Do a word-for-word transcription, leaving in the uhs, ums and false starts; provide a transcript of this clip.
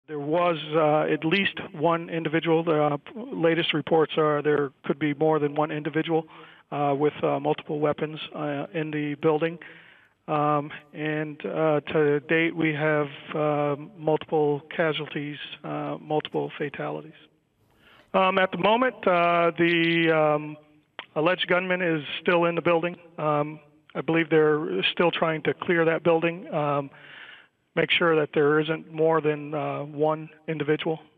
There was uh, at least one individual. The uh, latest reports are there could be more than one individual uh, with uh, multiple weapons uh, in the building. Um, and uh, to date, we have uh, multiple casualties, uh, multiple fatalities. Um, at the moment, uh, the um, alleged gunman is still in the building. Um, I believe they're still trying to clear that building. Um, make sure that there isn't more than uh, one individual.